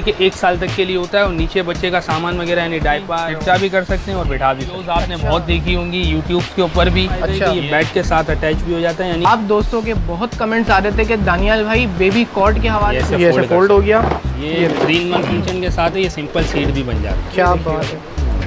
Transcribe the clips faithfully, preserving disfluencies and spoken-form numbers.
कि एक साल तक के लिए होता है और नीचे बच्चे का सामान वगैरह यानी डायपर रिक्शा भी कर सकते हैं और बैठा भी सकते हैं। आपने बहुत देखी होंगी यूट्यूब के ऊपर भी। अच्छा, ये बेड के साथ अटैच भी हो जाता है। यानी आप दोस्तों के बहुत कमेंट्स आ रहे थे कि दानियाल भाई बेबी कॉट के हवाले से ये ऐसे फोल्ड हो गया, ये ग्रीन मन फंक्शन के साथ है, ये सिंपल सीट भी बन जाता है। क्या बात है,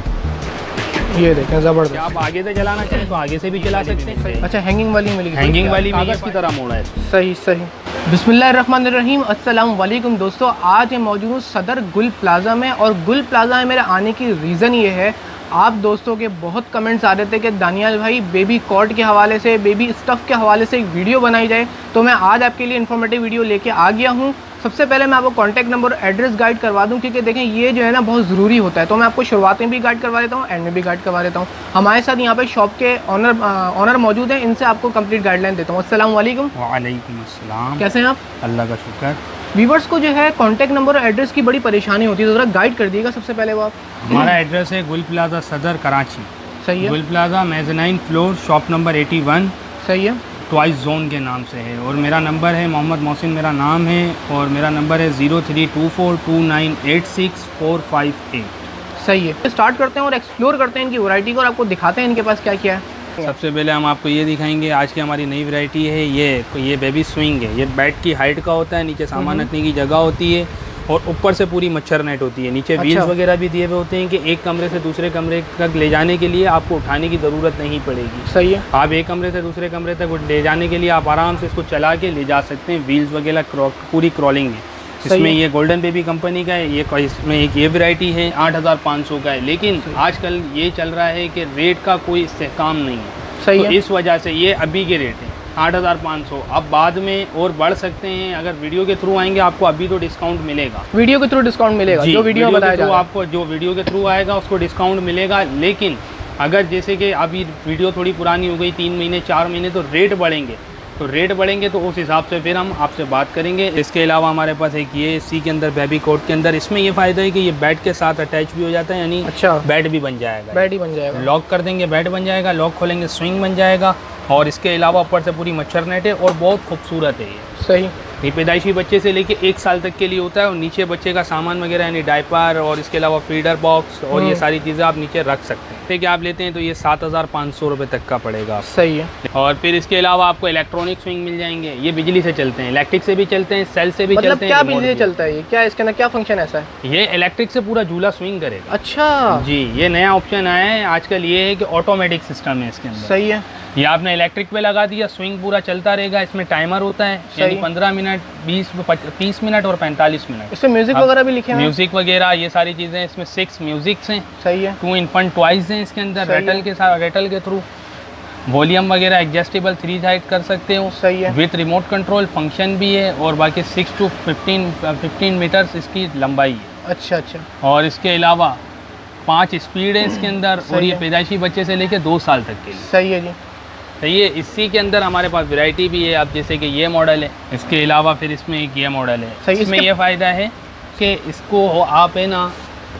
ये देखें ज़बरदस्त। आप आगे से चलाना चाहें तो आगे से भी चला सकते हैं। अच्छा, हैंगिंग वाली मिलेगी, हैंगिंग वाली कागज़ की तरह मोड़ा है। सही सही। बिस्मिल्लाहिर्रहमानिर्रहीम, अस्सलाम वालेकुम दोस्तों। आज मैं मौजूद हूँ सदर गुल प्लाज़ा में और गुल प्लाज़ा में मेरे आने की रीज़न ये है, आप दोस्तों के बहुत कमेंट्स आ रहे थे कि दानियाल भाई बेबी कॉट के हवाले से, बेबी स्टफ़ के हवाले से एक वीडियो बनाई जाए, तो मैं आज आपके लिए इन्फॉर्मेटिव वीडियो लेके आ गया हूँ। सबसे पहले मैं आपको कॉन्टैक्ट नंबर और एड्रेस गाइड करवा दूं, क्योंकि देखें ये जो है ना बहुत ज़रूरी होता है, तो मैं आपको शुरुआत में भी गाइड करवा देता हूँ, एंड में भी गाइड करवा देता हूँ। हमारे साथ यहाँ पे शॉप के ऑनर ऑनर मौजूद हैं, इनसे आपको कंप्लीट गाइडलाइन देता हूँ। अस्सलाम वालेकुम। वालेकुम अस्सलाम। कैसे हैं आप? अल्लाह का शुक्र। व्यूवर्स को जो है कॉन्टैक्ट नंबर और एड्रेस की बड़ी परेशानी होती है, तो ज़रा गाइड कर दिएगा सबसे पहले वो आप। हमारा एड्रेस है गुल प्लाजा सदर कराची। सही है। Gul plaza mezzanine floor, shop number eighty one. सही है। ट्वाइस जोन के नाम से है। और मेरा नंबर है मोहम्मद मोहसिन मेरा नाम है, और मेरा नंबर है zero three two four two nine eight six four five eight. सही है। स्टार्ट करते हैं और एक्सप्लोर करते हैं इनकी वैरायटी को और आपको दिखाते हैं इनके पास क्या क्या है। सबसे पहले हम आपको ये दिखाएंगे, आज की हमारी नई वैरायटी है ये ये बेबी स्विंग है। ये बेड की हाइट का होता है, नीचे सामान रखने की जगह होती है और ऊपर से पूरी मच्छर नेट होती है। नीचे व्हील्स अच्छा। वगैरह भी दिए हुए होते हैं कि एक कमरे से दूसरे कमरे तक ले जाने के लिए आपको उठाने की ज़रूरत नहीं पड़ेगी। सही है। आप एक कमरे से दूसरे कमरे तक ले जाने के लिए आप आराम से इसको चला के ले जा सकते हैं। व्हील्स वगैरह पूरी क्रॉलिंग है इसमें। ये गोल्डन बेबी कंपनी का है। ये इसमें एक ये वैरायटी है आठ हज़ार पाँच सौ का है, लेकिन आजकल ये चल रहा है कि रेट का कोई इस्तेहकाम नहीं है। सही तो है। इस वजह से ये अभी के रेट है आठ हज़ार पाँच सौ। अब बाद में और बढ़ सकते हैं, अगर वीडियो के थ्रू आएंगे आपको अभी तो डिस्काउंट मिलेगा। वीडियो के थ्रू डिस्काउंट मिलेगा, जो वीडियो बताया जा रहा है आपको, जो वीडियो के थ्रू आएगा उसको डिस्काउंट मिलेगा। लेकिन अगर जैसे कि अभी वीडियो थोड़ी पुरानी हो गई, तीन महीने चार महीने, तो रेट बढ़ेंगे तो रेट बढ़ेंगे तो उस हिसाब से फिर हम आपसे बात करेंगे। इसके अलावा हमारे पास एक ये इसी के अंदर बेबी कोट के अंदर, इसमें ये फ़ायदा है कि ये बेड के साथ अटैच भी हो जाता है, यानी अच्छा बेड भी बन जाएगा। बेड ही बन जाएगा, लॉक कर देंगे बेड बन जाएगा, लॉक खोलेंगे स्विंग बन जाएगा। और इसके अलावा ऊपर से पूरी मच्छर नेट है और बहुत खूबसूरत है ये। सही। ये पैदाइशी बच्चे से लेके एक साल तक के लिए होता है और नीचे बच्चे का सामान वगैरह यानी डायपर और इसके अलावा फीडर बॉक्स और ये सारी चीज़ें आप नीचे रख सकते हैं। कि आप लेते हैं तो ये सात हज़ार पाँच सौ रुपये तक का पड़ेगा। सही है। और फिर इसके अलावा आपको इलेक्ट्रॉनिक स्विंग मिल जाएंगे। ये बिजली से चलते हैं, इलेक्ट्रिक से भी चलते हैं, सेल से भी मतलब चलते हैं। क्या बिजली से चलता है ये? क्या इसके अंदर क्या फंक्शन ऐसा है? ये इलेक्ट्रिक से पूरा झूला स्विंग करेगा। अच्छा जी, ये नया ऑप्शन आया है आजकल, ये है कि ऑटोमेटिक सिस्टम है इसके अंदर। सही है। ये आपने इलेक्ट्रिक पे लगा दिया, स्विंग पूरा चलता रहेगा। इसमें टाइमर होता है, यानी पंद्रह मिनट, बीस, तीस मिनट और पैंतालीस मिनट। इसमें म्यूजिक वगैरह भी लिखे हैं? म्यूजिक वगैरह ये सारी चीज़ें, इसमें सिक्स म्यूजिक्स हैं। सही है। टू इनफेंट टॉयज हैं इसके अंदर, रेटल के साथ, रेटल के थ्रू वॉल्यूम वगैरह एडजस्टेबल थ्री साइड कर सकते हो। सही है। विथ रिमोट कंट्रोल फंक्शन भी है और बाकी six two fifteen fifteen metres इसकी लंबाई है। अच्छा अच्छा। और इसके अलावा पाँच स्पीड है इसके अंदर और ये पैदाइशी बच्चे से लेके दो साल तक के लिए। सही है जी। तो ये इसी के अंदर हमारे पास वैरायटी भी है। आप जैसे कि ये मॉडल है, इसके अलावा फिर इसमें एक ये मॉडल है। सही। इसमें ये फ़ायदा है कि इसको आप है ना,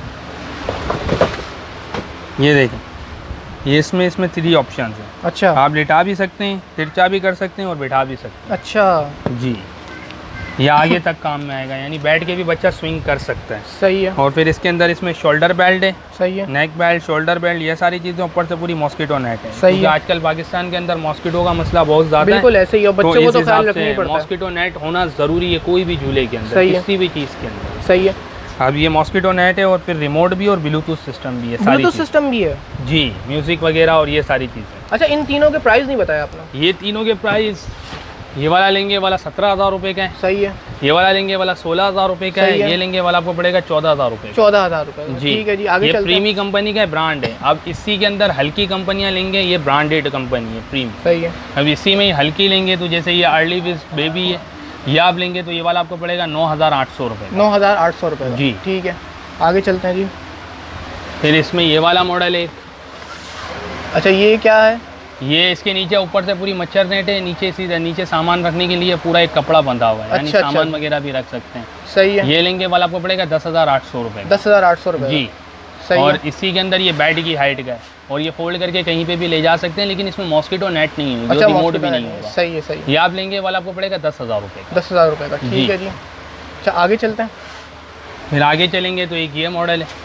ये देखें, ये इसमें इसमें थ्री ऑप्शन हैं। अच्छा। आप लेटा भी सकते हैं, तिरछा भी कर सकते हैं और बैठा भी सकते हैं। अच्छा जी, ये आगे तक काम में आएगा, यानी बैठ के भी बच्चा स्विंग कर सकता है। सही है। और फिर इसके अंदर इसमें शोल्डर बेल्ट है। सही है। नेक बेल्ट, शोल्डर बेल्ट, ये सारी चीज़ें, ऊपर से पूरी मॉस्किटो नेट है। सही है। आजकल पाकिस्तान के अंदर मॉस्किटो का मसला बहुत ज़्यादा है। बिल्कुल ऐसे ही है, बच्चों को तो ख्याल रखना ही पड़ता है। मॉस्किटो नेट होना ज़रूरी है कोई भी झूले के अंदर, किसी भी चीज़ के अंदर। सही है। अब ये मॉस्किटो नेट है और फिर रिमोट भी और ब्लूटूथ सिस्टम भी है। ब्लूटूथ सिस्टम भी है जी, म्यूजिक वगैरह और ये सारी चीज़ें। अच्छा, इन तीनों के प्राइस नहीं बताया आपने? ये तीनों के प्राइस, ये वाला लेंगे वाला सत्रह हज़ार रुपये का है। सही है। ये वाला लेंगे वाला सोलह हज़ार रुपये का है। ये लेंगे वाला आपको पड़ेगा चौदह हज़ार रुपये। चौदह हज़ार रुपये जी। ठीक है जी, आगे ये चलते हैं। प्रीमी कंपनी का ब्रांड है। अब इसी के अंदर हल्की कंपनियां लेंगे, ये ब्रांडेड कंपनी है प्रीमी। सही है। अब इसी में हल्की लेंगे तो जैसे ये अर्ली विज बेबी है, ये आप लेंगे तो ये वाला आपको पड़ेगा नौ हज़ार आठ सौ रुपये। नौ हज़ार आठ सौ रुपये जी। ठीक है, आगे चलते हैं जी। फिर इसमें ये वाला मॉडल है। अच्छा, ये क्या है? ये इसके नीचे ऊपर से पूरी मच्छर नेट है, नीचे सीधा नीचे सामान रखने के लिए पूरा एक कपड़ा बंधा हुआ है। यानी अच्छा, सामान अच्छा। वगैरह भी रख सकते हैं। सही है। ये लेंगे वाला आपको पड़ेगा दस हज़ार आठ सौ रुपये। दस हज़ार आठ सौ रुपये जी। सही और है। इसी के अंदर ये बेड की हाइट का है और ये फोल्ड करके कहीं पे भी ले जा सकते हैं, लेकिन इसमें मॉस्किटो नेट नहीं है, अच्छा, रिमोट भी नहीं होगा। सही है। सही है। ये आप लेंगे वाला आपको पड़ेगा दस हज़ार रुपये। दस हज़ार रुपये का ठीक है जी। अच्छा, आगे चलते हैं। फिर आगे चलेंगे तो एक ये मॉडल है।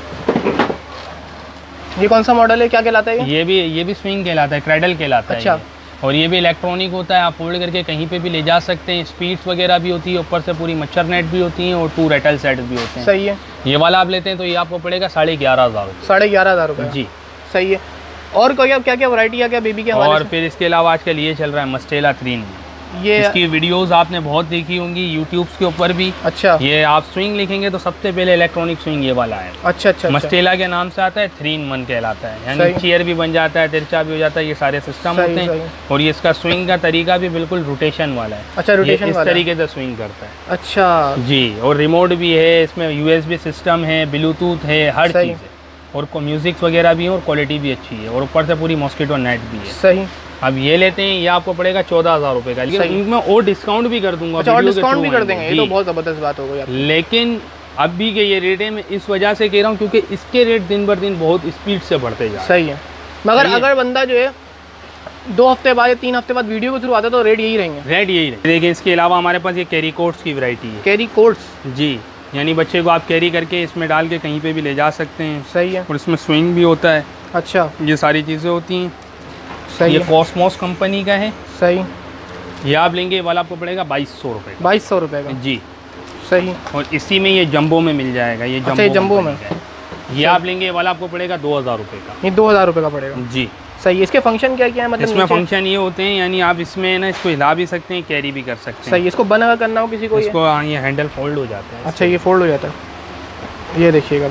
ये कौन सा मॉडल है, क्या कहलाता है ये? ये भी ये भी स्विंग कहलाता है, क्रेडल कहलाता अच्छा। है ये। और ये भी इलेक्ट्रॉनिक होता है, आप फोल्ड करके कहीं पे भी ले जा सकते हैं। स्पीड्स वगैरह भी होती है, ऊपर से पूरी मच्छर नेट भी होती है और टू रेटल सेट भी होते हैं। सही है। ये वाला आप लेते हैं तो ये आपको पड़ेगा साढ़े ग्यारह हज़ार रुपये। साढ़े ग्यारह हज़ार रुपये जी। सही है। और क्या क्या क्या वैरायटी है क्या बेबी के हवाले और से? फिर इसके अलावा आजकल ये चल रहा है मस्टेला थ्रीन। ये इसकी वीडियोस आपने बहुत देखी होंगी यूट्यूब के ऊपर भी। अच्छा। ये आप स्विंग लिखेंगे तो सबसे पहले इलेक्ट्रॉनिक स्विंग ये वाला है। अच्छा अच्छा। मस्टेला के नाम से आता है, थ्री इन वन कहलाता है, यानी चेयर भी बन जाता है, तिरछा भी हो जाता है, ये सारे सिस्टम होते हैं। और ये इसका स्विंग का तरीका भी बिल्कुल रोटेशन वाला है। अच्छा, रोटेशन इस तरीके से स्विंग करता है। अच्छा जी। और रिमोट भी है इसमें, यूएसबी सिस्टम है, ब्लूटूथ है, हर चीज़ है। और म्यूजिक वगैरह भी है और क्वालिटी भी अच्छी है और ऊपर से पूरी मॉस्किटो नेट भी है। सही। अब ये लेते हैं, ये आपको पड़ेगा चौदह हज़ार रुपये का, लेकिन इनमें और डिस्काउंट भी कर दूंगा। अच्छा, और डिस्काउंट भी कर देंगे, ये तो बहुत ज़बरदस्त बात हो गई। लेकिन अभी के ये रेट है, मैं इस वजह से कह रहा हूँ क्योंकि इसके रेट दिन बर दिन बहुत स्पीड से बढ़ते जा रहे हैं। सही है। मगर अगर बंदा जो है दो हफ्ते बाद या तीन हफ्ते बाद वीडियो के थ्रू आता है तो रेट यही रहेंगे? रेट यही रहेंगे। देखिए इसके अलावा हमारे पास ये कैरी कोट्स की वैरायटी है। Carry cots? जी। यानी बच्चे को आप कैरी करके इसमें डाल के कहीं पे भी ले जा सकते हैं। सही है। और इसमें स्विंग भी होता है। अच्छा। ये सारी चीज़ें होती हैं। सही। ये कॉस्मोस कंपनी का है। सही। ये आप लेंगे, ये वाला आपको पड़ेगा बाईस सौ रुपये का। बाईस सौ रुपये का? जी। सही। और इसी में ये जंबो में मिल जाएगा। ये जंबो, अच्छा, ये जंबो में ये आप लेंगे, ये वाला आपको पड़ेगा दो हज़ार रुपये का। ये दो हज़ार रुपये का पड़ेगा? जी। सही। इसके फंक्शन क्या क्या है? मतलब इसमें फंक्शन ये होते हैं, यानी आप इसमें ना इसको हिला भी सकते हैं, कैरी भी कर सकते हैं। सही। इसको बंद अगर करना हो किसी को, इसको हाँ, ये हैंडल फोल्ड हो जाता है। अच्छा, ये फोल्ड हो जाता है। ये देखिएगा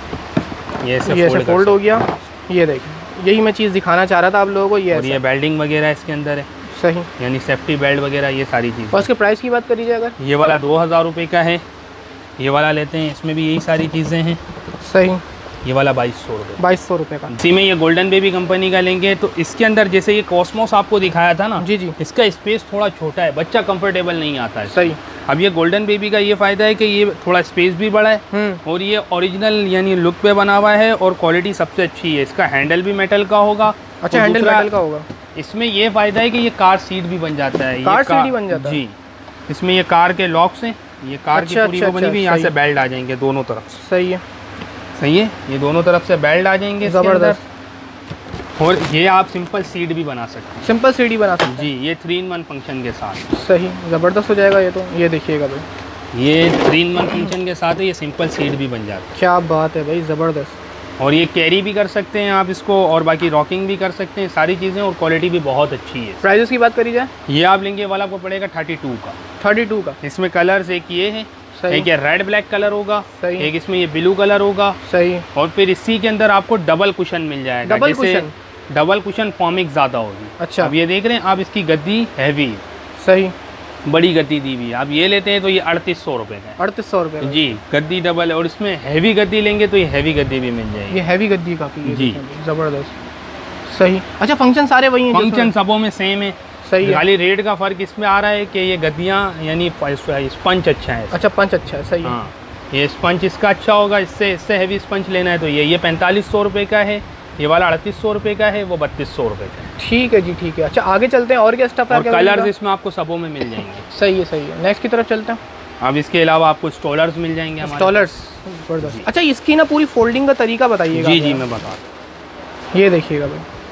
भाई, ये ऐसे फोल्ड हो गया। ये देखिए, यही मैं चीज़ दिखाना चाह रहा था आप लोगों को। ये और ये बेल्डिंग वगैरह इसके अंदर है। सही। यानी सेफ्टी बेल्ट वगैरह ये सारी चीज़। और इसके प्राइस की बात करी जाए अगर? ये वाला दो हज़ार रुपये का है। ये वाला लेते हैं, इसमें भी यही सारी चीज़ें हैं। सही। ये वाला बाईस सौ रुपये बाईस सौ रुपये का। इसी में ये गोल्डन बेबी कंपनी का लेंगे तो इसके अंदर जैसे ये कॉस्मोस आपको दिखाया था ना। जी जी। इसका स्पेस थोड़ा छोटा है, बच्चा कंफर्टेबल नहीं आता है। सही। अब ये गोल्डन बेबी का ये फ़ायदा है कि ये थोड़ा स्पेस भी बड़ा है और ये ओरिजिनल यानी लुक पे बना हुआ है और क्वालिटी सबसे अच्छी है। इसका हैंडल भी मेटल का होगा। अच्छा, हैंडल मेटल का होगा। इसमें ये फ़ायदा है कि ये कार सीट भी बन जाता है। कार सीट ही बन जाता है? जी। इसमें ये कार के लॉक्स हैं, ये कार अच्छा, की पूरी वो बनी हुई, यहाँ से बेल्ट आ जाएंगे दोनों तरफ। सही है। सही है। ये दोनों तरफ से बेल्ट आ जाएंगे। ज़बरदस्त। और ये आप सिंपल सीट भी बना सकते हैं। सिंपल सीट ही बना सकते हैं? जी। ये थ्री इन वन फंक्शन के साथ। सही। ज़बरदस्त हो जाएगा ये तो। ये देखिएगा भाई, ये थ्री इन वन फंक्शन के साथ है, ये सिंपल सीट भी बन जाता है। क्या बात है भाई, ज़बरदस्त। और ये कैरी भी कर सकते हैं आप इसको, और बाकी रॉकिंग भी कर सकते हैं, सारी चीज़ें। और क्वालिटी भी बहुत अच्छी है। प्राइस की बात करी जाए? ये आप लेंगे वाला आपको पड़ेगा थर्टी टू का। थर्टी टू का? इसमें कलर्स एक ये है, एक ये रेड ब्लैक कलर होगा। सही। एक इसमें ये ब्लू कलर होगा। सही। और फिर इसी के अंदर आपको डबल कुशन मिल जाएगा। Double cushion? डबल कुशन फॉर्मिक ज़्यादा होगी। अच्छा। अब ये देख रहे हैं आप, इसकी गद्दी हैवी। सही। बड़ी गद्दी दी हुई। आप ये लेते हैं तो ये अड़तीस सौ रुपये का। अड़तीस सौ रुपये? जी। गद्दी डबल है और इसमें हैवी गद्दी लेंगे तो ये हैवी गद्दी भी मिल जाएगी। ये हैवी गद्दी काफ़ी। जी। ज़बरदस्त। सही। अच्छा, फंक्शन सारे वही हैं? फंक्शन सबों में सेम है। सही है। खाली रेट का फ़र्क इसमें आ रहा है कि ये गद्दियाँ यानी स्पंच अच्छा है। अच्छा, पंच अच्छा है। सही है। हाँ, ये स्पंच इसका अच्छा होगा। इससे इससे हैवी स्पंच लेना है तो ये ये पैंतालीस सौ रुपये का है। ये वाला अड़तीस सौ रुपये का है, वो बत्तीस सौ रुपये का है। ठीक है जी, ठीक है। अच्छा, आगे चलते हैं। और क्या स्टफ है? कलर्स इसमें आपको सबों में मिल जाएंगे। सही है, सही है। नेक्स्ट की तरफ चलते हैं। अब इसके अलावा आपको स्टॉलर्स मिल जाएंगे। स्टॉलर्स, ज़बरदस्त। अच्छा, इसकी ना पूरी फोल्डिंग का तरीका बताइएगा। जी जी, मैं बता दूँ। ये देखिएगा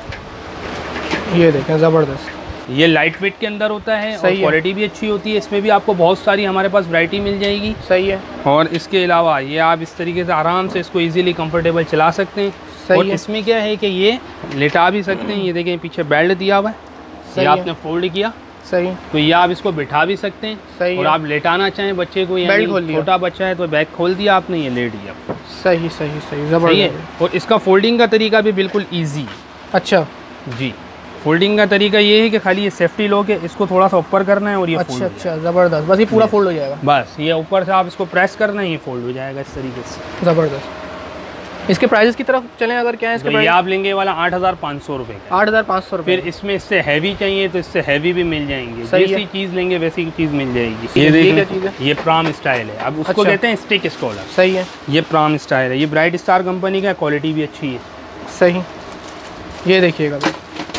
भाई, ये देखें, ज़बरदस्त। ये लाइट वेट के अंदर होता है और क्वालिटी भी अच्छी होती है। इसमें भी आपको बहुत सारी हमारे पास वैरायटी मिल जाएगी। सही है। और इसके अलावा ये आप इस तरीके से आराम से इसको इजीली कंफर्टेबल चला सकते हैं। सही और है। इसमें क्या है कि ये लेटा भी सकते हैं। ये देखें पीछे बेल्ट दिया हुआ है, ये आपने फोल्ड किया। सही। तो ये आप इसको बिठा भी सकते हैं। सही। और आप लेटाना चाहें बच्चे को, यानी छोटा बच्चा है तो बैग खोल दिया आपने, ये लेट दिया। सही सही सही, ज़बरदस्त। और इसका फोल्डिंग का तरीका भी बिल्कुल ईजी। अच्छा जी। फोल्डिंग का तरीका ये है कि खाली ये सेफ्टी लॉक है, इसको थोड़ा सा ऊपर करना है और ये अच्छा अच्छा, ज़बरदस्त। बस ये पूरा फोल्ड हो जाएगा। बस ये ऊपर से आप इसको प्रेस करना है, ये फोल्ड हो जाएगा इस तरीके से। ज़बरदस्त। इसके प्राइसेस की तरफ चलें अगर, क्या है इसके? तो ये आप लेंगे वाला आठ हज़ार पाँच सौ रुपये का। आठ हज़ार पाँच सौ रुपये। फिर इसमें इससे हैवी चाहिए तो इससे हैवी भी मिल जाएंगे। जैसी चीज़ लेंगे वैसी चीज़ मिल जाएगी। ये देखिए, ये प्राम स्टाइल है। अब उसको कहते हैं स्टिक स्टॉलर। सही है। ये प्राम स्टाइल है, ये ब्राइट स्टार कंपनी का, क्वालिटी भी अच्छी है। सही। ये देखिएगा,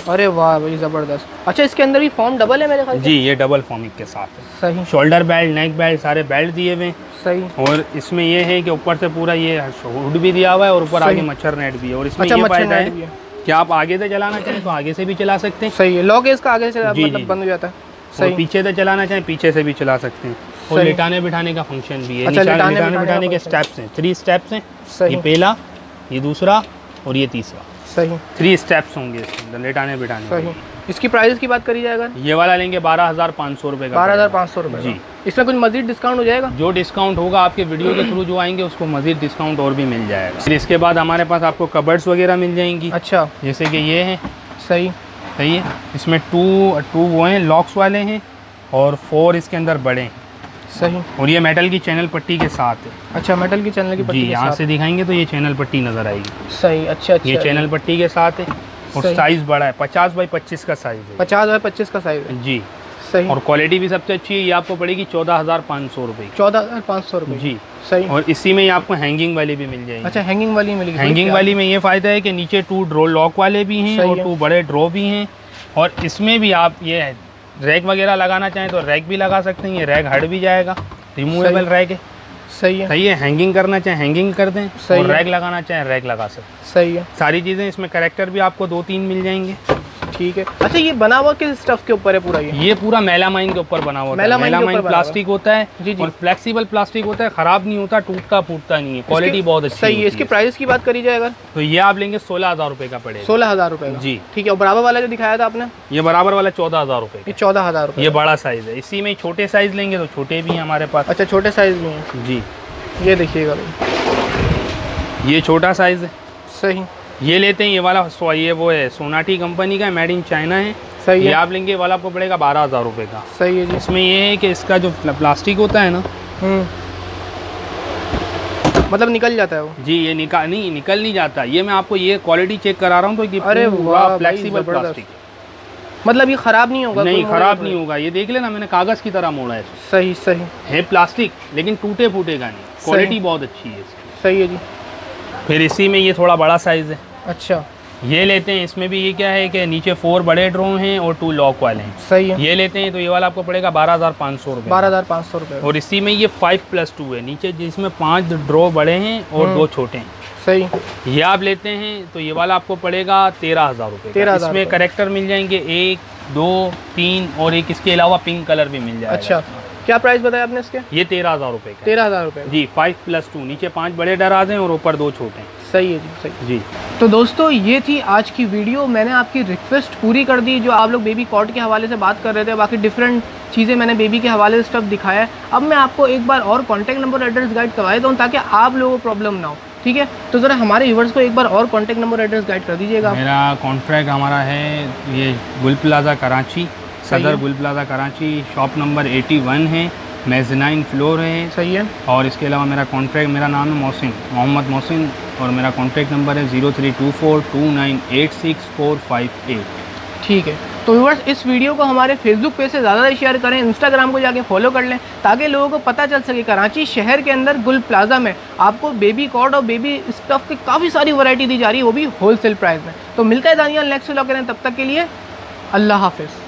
अरे वाह भाई ज़बरदस्त। अच्छा इसके अंदर भी फॉर्म डबल है मेरे ख्याल से? जी ये डबल फॉर्मिंग के साथ है। सही। शोल्डर बेल्ट, नेक बेल्ट सारे बेल्ट दिए हुए। सही। और इसमें ये है कि ऊपर से पूरा ये हुड भी दिया हुआ है और ऊपर आगे मच्छर नेट भी है। और इसमें अच्छा, ये फायदा है कि आप आगे से चलाना चाहें तो आगे से भी चला सकते हैं। सही है, लॉक है इसका आगे से मतलब बंद हो जाता है। सही। पीछे से चलाना चाहें पीछे से भी चला सकते हैं। और लेटाने बिठाने का फंक्शन भी है। अच्छा, लेटाने बिठाने, बिठाने के स्टेप्स हैं, थ्री स्टेप्स हैं। ये पहला, ये दूसरा और ये तीसरा। सही। थ्री स्टेप्स होंगे इसके अंदर लेटाने बिठाने। सही। इसकी प्राइस की बात करी जाएगा, ये वाला लेंगे बारह हज़ार पाँच सौ रुपये का। बारह हज़ार पाँच सौ रुपये जी। इसमें कुछ मजीद डिस्काउंट हो जाएगा? जो डिस्काउंट होगा आपके वीडियो के थ्रू जो आएंगे उसको मजीद डिस्काउंट और भी मिल जाएगा। फिर इसके बाद हमारे पास आपको कबर्ड्स वगैरह मिल जाएंगी। अच्छा। जैसे कि ये है। सही। सही है। इसमें टू टू वो हैं लॉक्स वाले हैं और फोर इसके अंदर बड़े हैं। सही। और ये मेटल की चैनल पट्टी के साथ है। अच्छा, मेटल की चैनल की पट्टी जी, यहाँ से दिखाएंगे तो ये चैनल पट्टी नजर आएगी। सही। अच्छा अच्छा। ये चैनल पट्टी के साथ है और साइज बड़ा है, पचास बाई पच्चीस का साइज है। पचास बाई पच्चीस का साइज है जी। सही। और क्वालिटी भी सबसे अच्छी है। ये आपको पड़ेगी चौदह हज़ार पाँच सौ रुपये। चौदह हज़ार पाँच सौ रुपये जी। सही। और इसी में आपको हैंगिंग वाली भी मिल जाएगी। अच्छा, हैंगिंग वाली मिलेगी। हैंगिंग वाली में ये फ़ायदा है कि नीचे टू ड्रो लॉक वाले भी हैं और टू बड़े ड्रॉ भी हैं। और इसमें भी आप ये रैक वगैरह लगाना चाहें तो रैक भी लगा सकते हैं। ये रैक हट भी जाएगा, रिमूवेबल रैक है। सही है। सही है। हैंगिंग करना चाहें हैंगिंग कर दें और रैक लगाना चाहें रैक लगा सकते। सही है। सारी चीज़ें इसमें कैरेक्टर भी आपको दो तीन मिल जाएंगे। ठीक है। अच्छा ये बना हुआ किस स्टफ के ऊपर है पूरा? ये ये पूरा मेलामाइन के ऊपर बना हुआ है। मेलामाइन प्लास्टिक होता है जी जी। और फ्लेक्सिबल प्लास्टिक होता है, खराब नहीं होता, टूटता फूटता नहीं है, क्वालिटी बहुत अच्छी। सही है। इसकी प्राइस की बात करी जाएगा तो ये आप लेंगे सोलह हजार रुपए का पड़ेगा। सोलह हजार रुपए जी। ठीक है। और बराबर वाला जो दिखाया था आपने? ये बराबर वाला चौदह हजार रुपए। ये चौदह हजार रुपए। ये बड़ा साइज है। इसी में छोटे साइज लेंगे तो छोटे भी हैं हमारे पास। अच्छा, छोटे साइज भी हैं जी। ये देखिएगा भाई, ये छोटा साइज है। सही। ये लेते हैं ये वाला, ये वो है सोनाटी कंपनी का, मेड इन चाइना है। सही है। ये आप लेंगे वाला आपको पड़ेगा बारह हजार रुपए का। सही है जी। इसमें ये है कि इसका जो प्लास्टिक होता है ना, मतलब निकल जाता है वो जी। ये निकाल नहीं निकल नहीं जाता। ये मैं आपको ये क्वालिटी चेक करा रहा हूँ तो ये अरे वाह, फ्लेक्सिबल प्लास्टिक, मतलब ये खराब नहीं होगा? नहीं, खराब नहीं होगा। ये देख लेना, मैंने कागज की तरह मोड़ा है। सही सही है प्लास्टिक, लेकिन टूटे फूटेगा नहीं, क्वालिटी बहुत अच्छी है इसकी। सही है जी। फिर इसी में ये थोड़ा बड़ा साइज है। अच्छा, ये लेते हैं। इसमें भी ये क्या है कि नीचे फोर बड़े ड्रोन हैं और टू लॉक वाले हैं। सही है। ये लेते हैं तो ये वाला आपको पड़ेगा बारह हजार पाँच सौ रुपये। बारह हजार पाँच सौ रुपये। और इसी में ये फाइव प्लस टू है नीचे, जिसमें पांच ड्रॉ बड़े हैं और दो छोटे हैं। सही। ये आप लेते हैं तो ये वाला आपको पड़ेगा तेरह हजार रुपये। तेरह हजार। इसमें करेक्टर मिल जाएंगे एक, दो, तीन और एक इसके अलावा पिंक कलर भी मिल जाएगा। अच्छा, क्या प्राइस बताया आपने इसके? ये तेरह हजार रुपये का। तेरह हजार रुपये जी। फाइव प्लस टू, नीचे पांच बड़े दराज हैं और ऊपर दो छोटे हैं। सही है जी। सही जी। तो दोस्तों ये थी आज की वीडियो। मैंने आपकी रिक्वेस्ट पूरी कर दी, जो आप लोग बेबी कॉट के हवाले से बात कर रहे थे। बाकी डिफरेंट चीज़ें मैंने बेबी के हवाले से स्टफ दिखाया है। अब मैं आपको एक बार और कॉन्टैक्ट नंबर एड्रेस गाइड करवा देता हूँ ताकि आप लोगों को प्रॉब्लम ना हो। ठीक है, तो ज़रा हमारे व्यूवर्स को एक बार और कॉन्टैक्ट नंबर एड्रेस गाइड कर दीजिएगा। मेरा कॉन्ट्रैक्ट हमारा है ये गुल plaza Karachi, Saddar Gul plaza Karachi, shop number eighty one है, मेज़नाइन फ्लोर है। सही है। और इसके अलावा मेरा कॉन्ट्रैक्ट, मेरा नाम है मोहसिन, मोहम्मद मोहसिन, और मेरा कॉन्ट्रैक्ट नंबर है zero three two four two nine eight six four five eight. ठीक है, तो व्यूअर्स इस वीडियो को हमारे फेसबुक पेज से ज़्यादा शेयर करें, इंस्टाग्राम को जाके फॉलो कर लें ताकि लोगों को पता चल सके कराची शहर के अंदर गुल प्लाजा में आपको बेबी कॉट और बेबी स्टफ़ की काफ़ी सारी वैरायटी दी जा रही है, वो भी होलसेल प्राइस में। तो मिलता है दानियाल नेक्स्ट व्लॉग करें, तब तक के लिए अल्लाह हाफिज़।